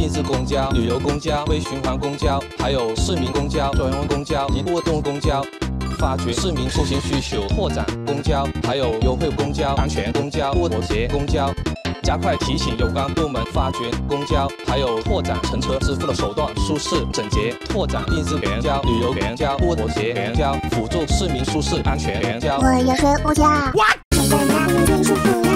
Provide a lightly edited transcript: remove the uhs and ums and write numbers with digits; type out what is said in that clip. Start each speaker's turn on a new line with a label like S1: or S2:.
S1: 定制公交、旅游公交、微循环公交，还有市民公交、专用公交及活动公交。发掘市民出行需求，拓展公交，还有优惠公交、安全公交、妥协公交。加快提醒有关部门发掘公交，还有拓展乘车支付的手段，舒适整洁；拓展定制公交、旅游公交、妥协公交，辅助市民舒适安全公交。
S2: 我要睡午觉。